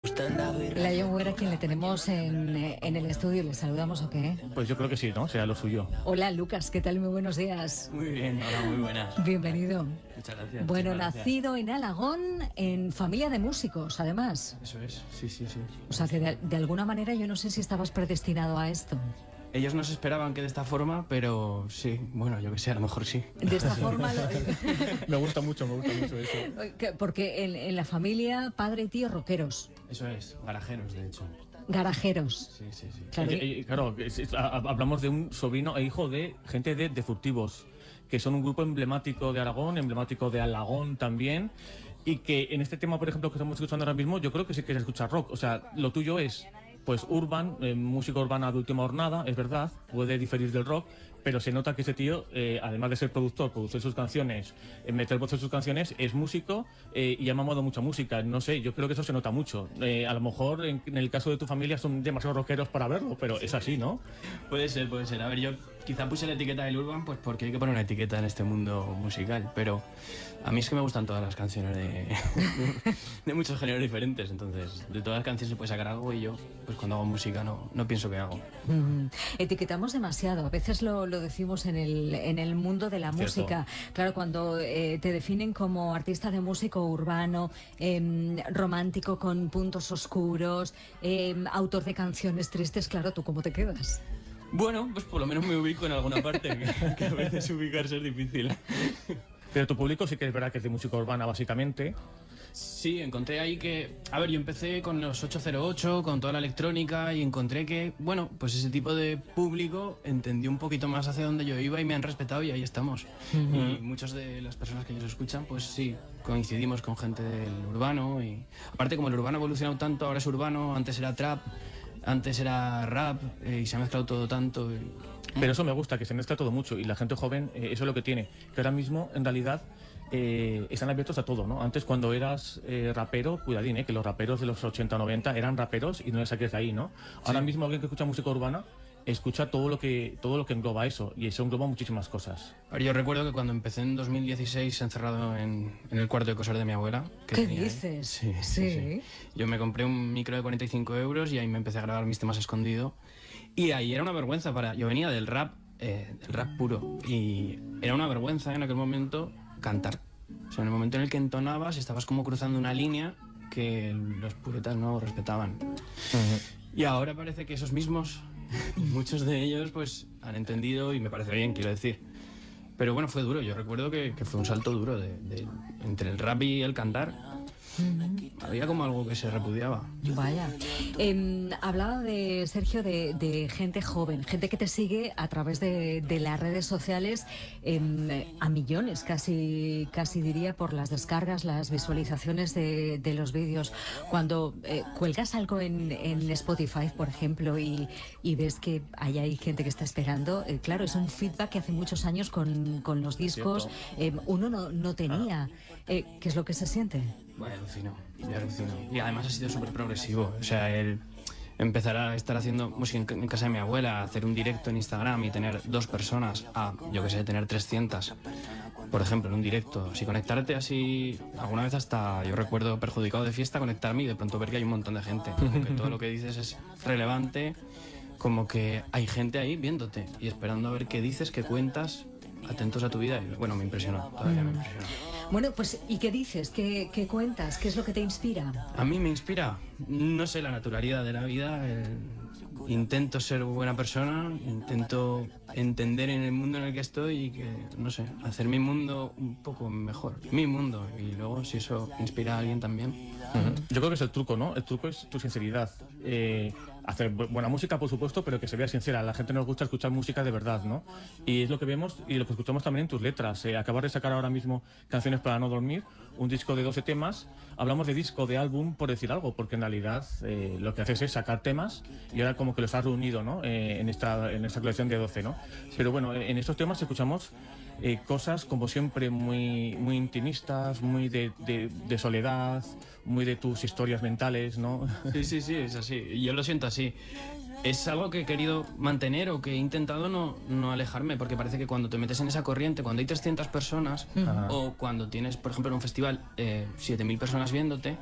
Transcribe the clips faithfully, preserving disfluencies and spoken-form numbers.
La John Muir, a quien le tenemos en, en el estudio, ¿le saludamos o qué? Pues yo creo que sí, ¿no? Sea lo suyo. Hola, Lucas, ¿qué tal? Muy buenos días. Muy bien, hola, muy buenas. Bienvenido. Muchas gracias. Bueno, muchas gracias. nacido en Alagón, en familia de músicos, además. Eso es, sí, sí, sí. O sea, que de, de alguna manera yo no sé si estabas predestinado a esto. Ellos no se esperaban que de esta forma, pero sí, bueno, yo que sé, a lo mejor sí. De esta forma... Lo... Me gusta mucho, me gusta mucho eso. Porque en, en la familia, padre y tío, rockeros. Eso es, garajeros, de hecho. Garajeros. Sí, sí, sí. Claro, Eh, eh, claro, es- es- a- hablamos de un sobrino e hijo de gente de, de Furtivos, que son un grupo emblemático de Aragón, emblemático de Alagón también, y que en este tema, por ejemplo, que estamos escuchando ahora mismo, yo creo que sí que se escucha rock. O sea, lo tuyo es, pues, urban, eh, música urbana de última hornada, es verdad, puede diferir del rock, pero se nota que ese tío, eh, además de ser productor, producir sus canciones, eh, meter voz en sus canciones, es músico eh, y ha mamado mucha música. No sé, yo creo que eso se nota mucho. Eh, a lo mejor en, en el caso de tu familia son demasiado rockeros para verlo, pero es así, ¿no? Puede ser, puede ser. A ver, yo quizá puse la etiqueta del urban, pues porque hay que poner una etiqueta en este mundo musical, pero a mí es que me gustan todas las canciones de, de muchos géneros diferentes, entonces de todas las canciones se puede sacar algo y yo, pues cuando hago música no, no pienso qué hago. Mm, etiquetamos demasiado, a veces lo, lo decimos en el, en el mundo de la Cierto. música. Claro, cuando eh, te definen como artista de músico urbano, em, romántico con puntos oscuros, em, autor de canciones tristes, claro, ¿tú cómo te quedas? Bueno, pues por lo menos me ubico en alguna parte, que, que a veces ubicarse es difícil. Pero tu público sí que es verdad que es de música urbana, básicamente. Sí, encontré ahí que... A ver, yo empecé con los ocho cero ocho, con toda la electrónica, y encontré que, bueno, pues ese tipo de público entendió un poquito más hacia dónde yo iba y me han respetado y ahí estamos. Y muchas de las personas que ellos escuchan, pues sí, coincidimos con gente del urbano y... Aparte, como el urbano ha evolucionado tanto, ahora es urbano, antes era trap, antes era rap, eh, y se ha mezclado todo tanto... y- Pero eso me gusta, que se mezcla todo mucho y la gente joven, eh, eso es lo que tiene. Que ahora mismo, en realidad, eh, están abiertos a todo, ¿no? Antes, cuando eras eh, rapero, cuidadín, eh, que los raperos de los ochenta o noventa eran raperos y no les saques de ahí, ¿no? Ahora mismo alguien que escucha música urbana escucha todo lo que todo lo que engloba eso, y eso engloba muchísimas cosas. A ver, yo recuerdo que cuando empecé en dos mil dieciséis encerrado en, en el cuarto de coser de mi abuela... que ¿Qué tenía ahí. dices? Sí, sí, Sí. sí. Yo me compré un micro de cuarenta y cinco euros y ahí me empecé a grabar mis temas escondido. Y ahí era una vergüenza para... Yo venía del rap, eh, del rap puro, y era una vergüenza en aquel momento cantar. O sea, en el momento en el que entonabas estabas como cruzando una línea que los puretas no respetaban. Y ahora parece que esos mismos, muchos de ellos, pues han entendido y me parece bien, quiero decir. Pero bueno, fue duro. Yo recuerdo que, que fue un salto duro de, de- entre el rap y el cantar. Había como algo que se repudiaba. Vaya. Em, hablaba de, Sergio, de, de gente joven, gente que te sigue a través de, de las redes sociales em, a millones, casi, casi diría, por las descargas, las visualizaciones de, de los vídeos. Cuando eh, cuelgas algo en, en Spotify, por ejemplo, y, y ves que ahí hay gente que está esperando, eh, claro, es un feedback que hace muchos años con, con los discos em, uno no, no tenía. Eh, ¿Qué es lo que se siente? Bueno, alucino, yo alucino. Y además ha sido súper progresivo. O sea, el empezar a estar haciendo música en, en casa de mi abuela, hacer un directo en Instagram y tener dos personas, a, yo que sé, tener trescientas, por ejemplo, en un directo. Si conectarte así, alguna vez hasta, yo recuerdo, perjudicado de fiesta, conectarme y de pronto ver que hay un montón de gente. Como que todo lo que dices es relevante, como que hay gente ahí viéndote y esperando a ver qué dices, qué cuentas, atentos a tu vida. Y bueno, me impresionó, todavía me impresionó. Bueno, pues, ¿y qué dices? ¿Qué, qué cuentas? ¿Qué es lo que te inspira? A mí me inspira, no sé, la naturalidad de la vida. el- Intento ser buena persona, intento entender en el mundo en el que estoy y que, no sé, hacer mi mundo un poco mejor. Mi mundo. Y luego, si eso inspira a alguien también. Ujú. Yo creo que es el truco, ¿no? El truco es tu sinceridad. Eh, hacer bu- buena música, por supuesto, pero que se vea sincera. A la gente nos gusta escuchar música de verdad, ¿no? Y es lo que vemos y lo que escuchamos también en tus letras. Eh, acabas de sacar ahora mismo Canciones para no dormir, un disco de doce temas. Hablamos de disco, de álbum, por decir algo, porque en realidad eh, lo que haces es sacar temas y ahora como que los has reunido, ¿no? Eh, en esta en esta colección de doce, ¿no? Pero bueno, en estos temas escuchamos eh, cosas, como siempre, muy, muy intimistas, muy de, de, de soledad, muy de tus historias mentales, ¿no? Sí, sí, sí, es así. Y yo lo siento así. Es algo que he querido mantener o que he intentado no, no alejarme, porque parece que cuando te metes en esa corriente, cuando hay trescientas personas, Ajá. o cuando tienes, por ejemplo, en un festival, eh, siete mil personas viéndote,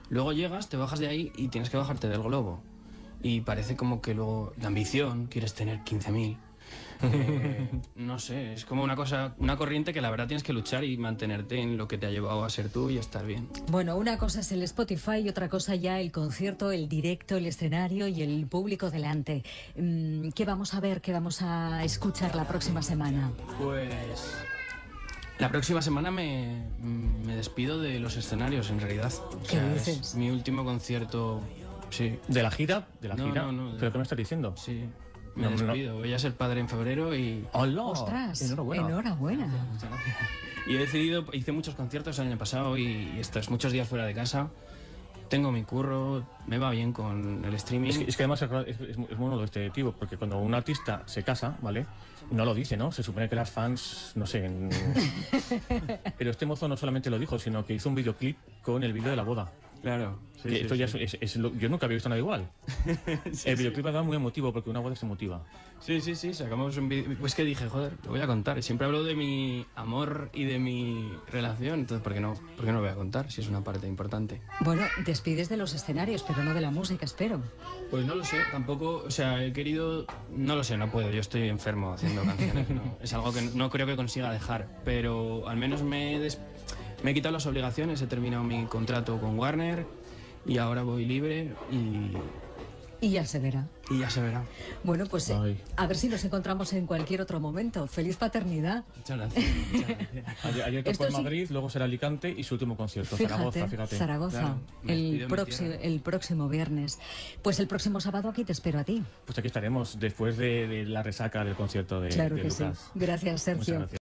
Luego llegas, te bajas de ahí y tienes que bajarte del globo. Y parece como que luego la ambición, quieres tener quince mil. Eh, no sé, es como una cosa, una corriente que la verdad tienes que luchar y mantenerte en lo que te ha llevado a ser tú y a estar bien. Bueno, una cosa es el Spotify y otra cosa ya el concierto, el directo, el escenario y el público delante. ¿Qué vamos a ver, qué vamos a escuchar la próxima semana? Pues la próxima semana me, me despido de los escenarios, en realidad. O ¿Qué sea, dices? es mi último concierto, sí. ¿De la gira? ¿De la No, gira? no, no, de- ¿Pero qué me estás diciendo? Sí, me No, no. despido. Voy a ser padre en febrero y... ¡Hola! ¡Ostras! Enhorabuena. Enhorabuena. Muchas gracias. Y he decidido, hice muchos conciertos el año pasado y, y estos muchos días fuera de casa. Tengo mi curro, me va bien con el streaming. Es que, es que además es, es, es mono este tipo, porque cuando un artista se casa, ¿vale? No lo dice, ¿no? Se supone que las fans, no sé... en- Pero este mozo no solamente lo dijo, sino que hizo un videoclip con el vídeo de la boda. Claro. sí, Que sí, esto ya sí. es, es- es lo- yo nunca había visto nada igual. Sí, El sí. videoclip era muy emotivo, porque una boda se motiva. Sí, sí, sí, sacamos un vídeo. Pues que dije, joder, lo voy a contar. Siempre hablo de mi amor y de mi relación, entonces, ¿por qué no, por qué no lo voy a contar si es una parte importante? Bueno, despides de los escenarios, pero no de la música, espero. Pues no lo sé, tampoco, o sea, he querido, no lo sé, no puedo, yo estoy enfermo haciendo canciones, ¿no? Es algo que no creo que consiga dejar, pero al menos me he, des- me he quitado las obligaciones, he terminado mi contrato con Warner y ahora voy libre y, Y ya se verá. y ya se verá. Bueno, pues eh, Ay. a ver si nos encontramos en cualquier otro momento. ¡Feliz paternidad! Muchas gracias. Muchas gracias. Ayer, ayer tocó Esto en sí- Madrid, luego será Alicante y su último concierto, Fíjate, Zaragoza, fíjate. Zaragoza, Claro, me despido el, en mi próximo, tierra. el próximo viernes. Pues el próximo sábado aquí te espero a ti. Pues aquí estaremos, después de, de la resaca del concierto de, Claro de que sí. Lucas. Gracias, Muchas Sergio. gracias.